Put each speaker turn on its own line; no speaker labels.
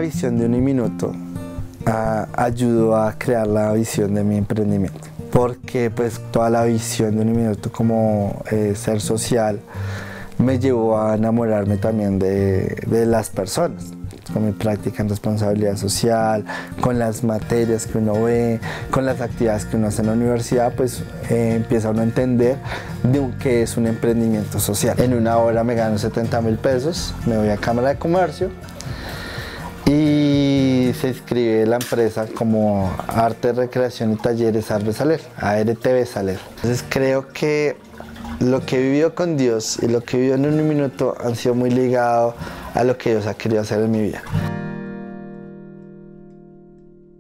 visión de Uniminuto ayudó a crear la visión de mi emprendimiento, porque pues toda la visión de Uniminuto como ser social me llevó a enamorarme también de las personas, con mi práctica en responsabilidad social, con las materias que uno ve, con las actividades que uno hace en la universidad, pues empieza uno a entender qué es un emprendimiento social. En una hora me gano 70.000 pesos, me voy a Cámara de Comercio y se inscribe la empresa como Arte, Recreación y Talleres Arbe Saler, ARTV Saler. Entonces creo que lo que he vivido con Dios y lo que he vivido en Uniminuto han sido muy ligados a lo que Dios ha querido hacer en mi vida.